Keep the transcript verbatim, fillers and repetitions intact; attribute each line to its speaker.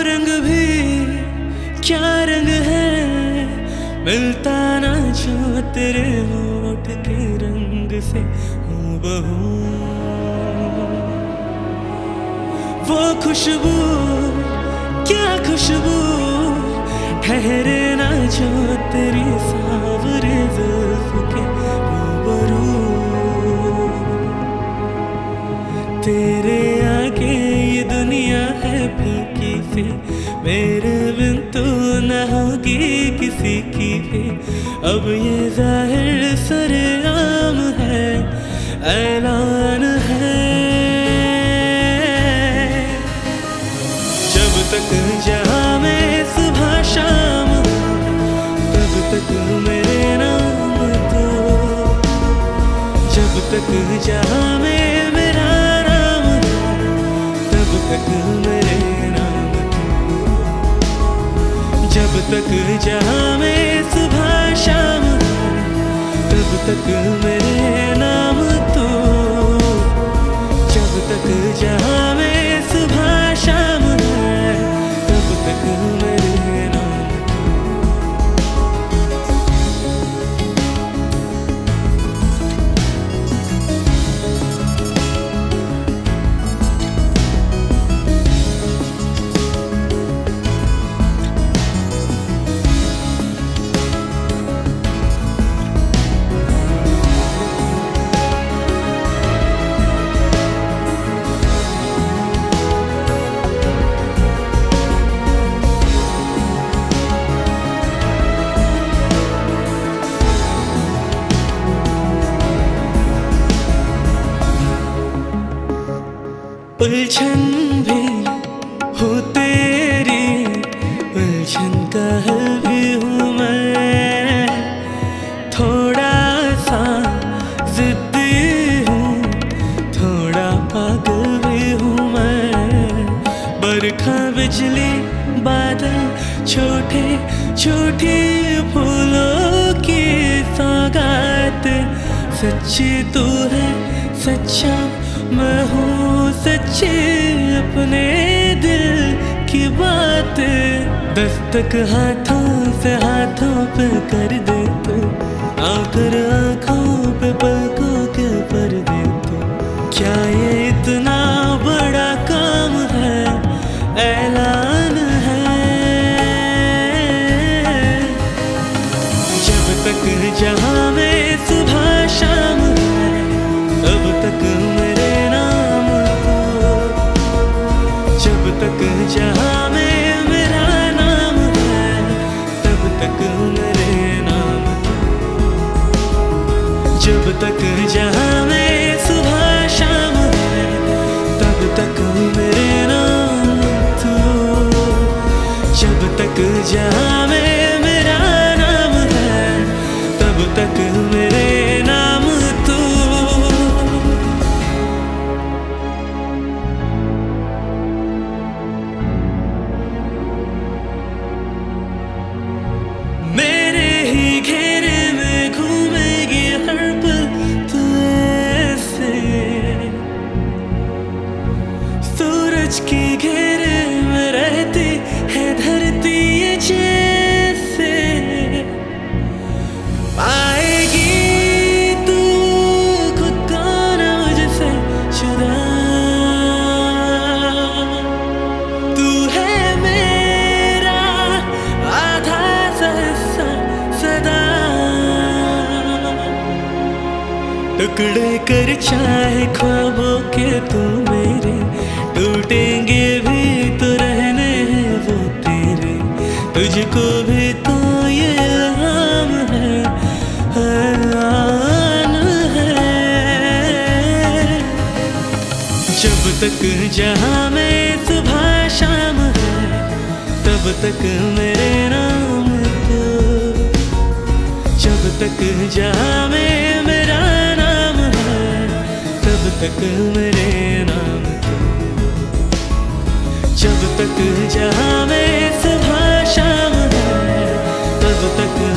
Speaker 1: रंग भी क्या रंग है, मिलता ना जो तेरे होठ के रंग से हूबहू। वो खुशबू क्या खुशबू, ठहरे ना जो तेरी सावरे जुल्फ के रूबरू। तेरे आगे ये दुनिया है फीकी सी, मेरे बिन तो न होगी किसी की भी। अब ये जाहिर सरेआम है, ऐलान है। जब तक जहाँ में सुबह शाम, तब तक मेरे नाम तो। जब तक जहाँ में मेरा नाम, तब तक मेरे नाम तो। जब तक जहाँ में सुबह शाम, तब तक मेरे नाम तो। जब तक जहाँ में सुबह शाम है, तब तक मेरे नाम तो। उलझन भी हो तेरी, उलझन का हल भी हूँ मैं। थोड़ा सा जिद्दी हूँ, थोड़ा पागल भी हूँ मैं। बरखा बिजली बादल, छोटे छोटे फूलों की सौगात। सच्ची तू है सच्चा मैं हूँ, सच्ची अपने दिल की बात। दस्तक हाथों से हाथों पे कर दे तू, आकर आँखों पे पलकों के पर्दे तू। क्या ये इतना बड़ा काम है, ऐलान है। जब तक जहाँ में सुबह शाम है, तब तक मेरे नाम तो। जब तक जहाँ में मेरा नाम है, तब तक मेरे नाम तो। जब तक जहाँ में सुबह शाम है, तब तक मेरे नाम तो। जब तक जहाँ में मेरा नाम है, तब तक मेरे नाम तो। मेरे ही घेरे में घूमेगी हर पल तू ऐसे, सूरज के घेरे में रहती है धरती ये जैसे। पाएगी तू खुद को न मुझसे जुदा, तू है मेरा आधा हिस्सा सदा। टुकड़े कर चाहे ख्वाबों के तू मेरे, टूटेंगे भी तो रहने हैं वो तेरे। तुझको भी तो ये इल्हाम है, ऐलान है। जब तक जहाँ में सुबह शाम है, तब तक मेरे नाम तो। जब तक जहाँ में मेरा नाम है, तब तक मेरे नाम तो। जब तक जहाँ में सुबह शाम है, तब तक